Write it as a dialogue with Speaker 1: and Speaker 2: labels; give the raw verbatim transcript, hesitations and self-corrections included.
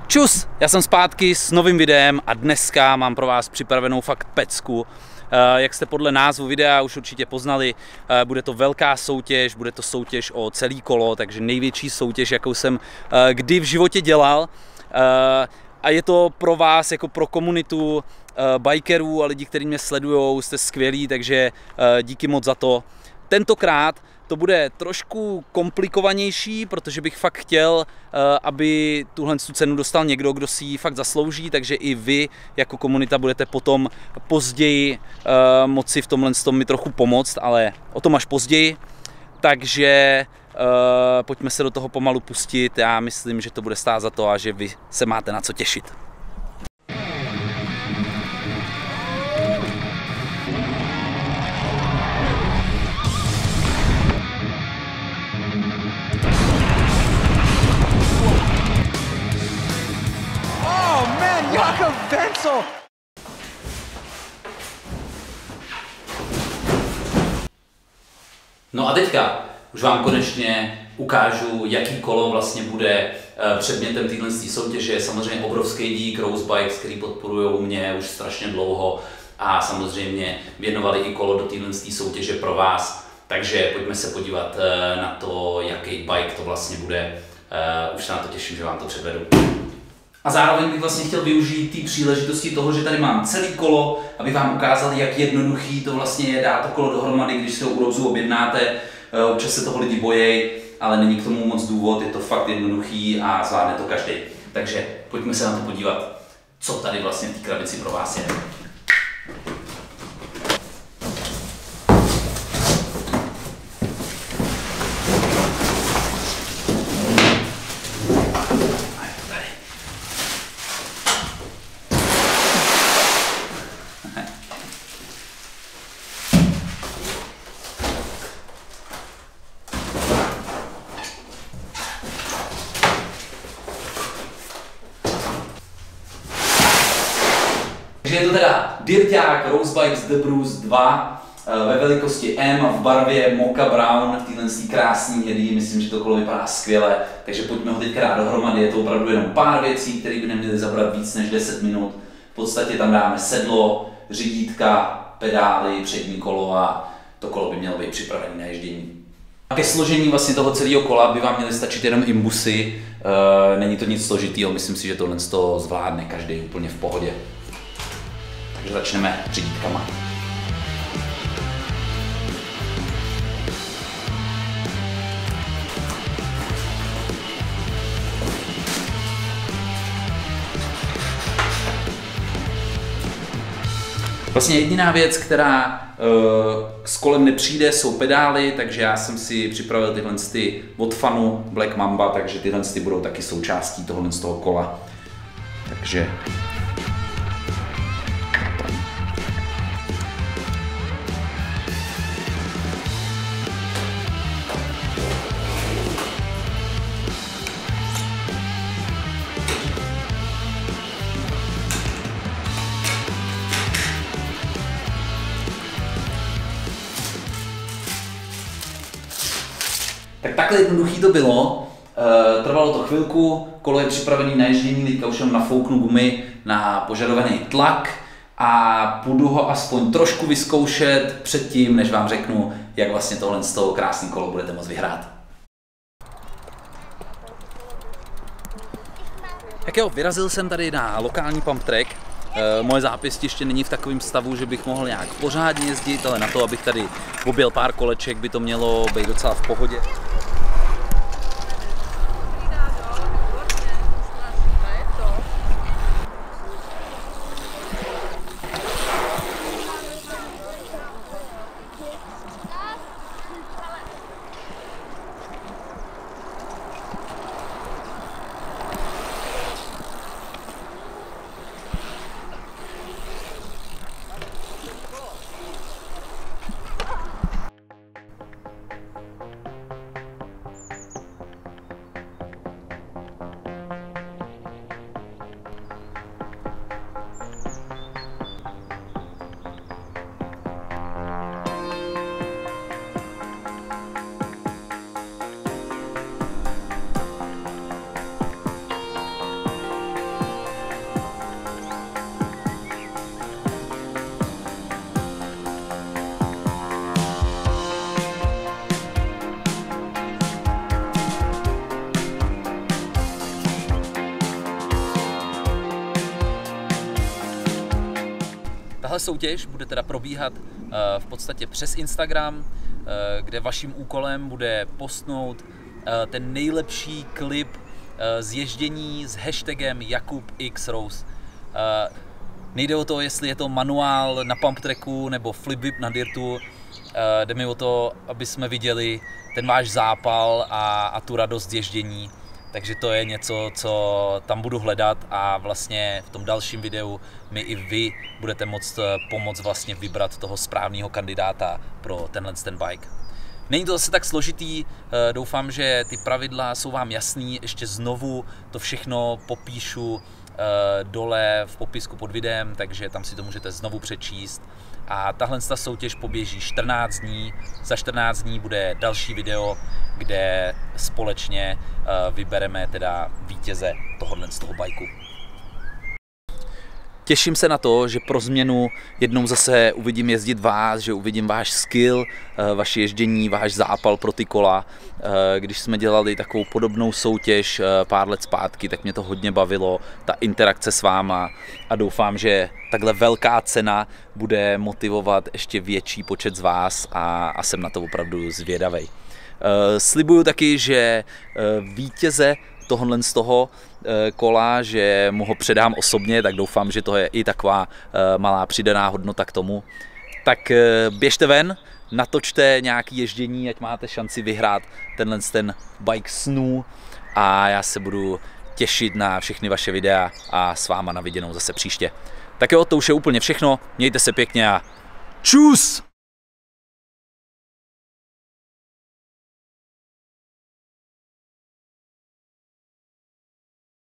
Speaker 1: Čus, já jsem zpátky s novým videem a dneska mám pro vás připravenou fakt pecku. Jak jste podle názvu videa už určitě poznali, bude to velká soutěž, bude to soutěž o celý kolo, takže největší soutěž, jakou jsem kdy v životě dělal. A je to pro vás, jako pro komunitu bikerů a lidí, kteří mě sledují, jste skvělí, takže díky moc za to. Tentokrát to bude trošku komplikovanější, protože bych fakt chtěl, aby tuhle cenu dostal někdo, kdo si ji fakt zaslouží, takže i vy jako komunita budete potom později moci v tomhle tom mi trochu pomoct, ale o tom až později. Takže pojďme se do toho pomalu pustit, já myslím, že to bude stát za to a že vy se máte na co těšit.
Speaker 2: Jakob Wenzel!
Speaker 1: No a teďka už vám konečně ukážu, jaký kolo vlastně bude předmětem téhle soutěže. Samozřejmě obrovský dík Rose Bikes, který podporují mě už strašně dlouho a samozřejmě věnovali i kolo do téhle soutěže pro vás. Takže pojďme se podívat na to, jaký bike to vlastně bude. Už se na to těším, že vám to předvedu. A zároveň bych vlastně chtěl využít té příležitosti toho, že tady mám celý kolo, abych vám ukázal, jak jednoduchý to vlastně je dát to kolo dohromady, když si ho u Roseu objednáte. Občas se toho lidi bojejí, ale není k tomu moc důvod, je to fakt jednoduchý a zvládne to každý. Takže pojďme se na to podívat, co tady vlastně v té krabici pro vás je. Takže je to teda dirťák Rose Bikes The Bruce dva ve velikosti M v barvě Mocha Brown, v téhle krásný hnědý, myslím, že to kolo vypadá skvěle, takže pojďme ho teďka dát dohromady, je to opravdu jenom pár věcí, které by neměly zabrat víc než deset minut. V podstatě tam dáme sedlo, řídítka, pedály, přední kolo a to kolo by mělo být připravené na ježdění. A ke složení vlastně toho celého kola by vám měly stačit jenom imbusy, e, není to nic složitýho, myslím si, že tohle to zvládne každý úplně v pohodě. Takže začneme řídítkama. Vlastně jediná věc, která uh, s kolem nepřijde, jsou pedály, takže já jsem si připravil tyhle ty od Fanu Black Mamba, takže tyhle ty budou taky součástí tohle z toho kola. Takže Tak takhle jednoduchý to bylo, e, trvalo to chvilku, kolo je připravené na ježdění, teďka už jenom nafouknu gumy na požadovaný tlak a půjdu ho aspoň trošku vyzkoušet předtím, než vám řeknu, jak vlastně tohle z toho krásný kolo budete moct vyhrát. Tak jo, vyrazil jsem tady na lokální pump track. E, moje zápěstí ještě není v takovém stavu, že bych mohl nějak pořádně jezdit, ale na to, abych tady objel pár koleček, by to mělo být docela v pohodě. Tahle soutěž bude teda probíhat v podstatě přes Instagram, kde vaším úkolem bude postnout ten nejlepší klip z ježdění s hashtagem Jakub X Rose. Nejde o to, jestli je to manuál na pump tracku nebo flip whip na dirtu. Jde mi o to, aby jsme viděli ten váš zápal a, a tu radost ježdění. Takže to je něco, co tam budu hledat a vlastně v tom dalším videu mi i vy budete moct pomoct vlastně vybrat toho správného kandidáta pro tenhle ten bike. Není to zase tak složitý, doufám, že ty pravidla jsou vám jasný, ještě znovu to všechno popíšu dole v popisku pod videem, takže tam si to můžete znovu přečíst. A tahle ta soutěž poběží čtrnáct dní, za čtrnáct dní bude další video, kde společně vybereme teda vítěze tohohle z toho bajku. Těším se na to, že pro změnu jednou zase uvidím jezdit vás, že uvidím váš skill, vaše ježdění, váš zápal pro ty kola. Když jsme dělali takovou podobnou soutěž pár let zpátky, tak mě to hodně bavilo, ta interakce s váma a doufám, že takhle velká cena bude motivovat ještě větší počet z vás a, a jsem na to opravdu zvědavej. Slibuju taky, že vítěze tohle z toho kola, že mu ho předám osobně, tak doufám, že to je i taková malá přidaná hodnota k tomu. Tak běžte ven, natočte nějaký ježdění, ať máte šanci vyhrát tenhle ten bike snů a já se budu těšit na všechny vaše videa a s váma na viděnou zase příště. Tak jo, to už je úplně všechno, mějte se pěkně a čus!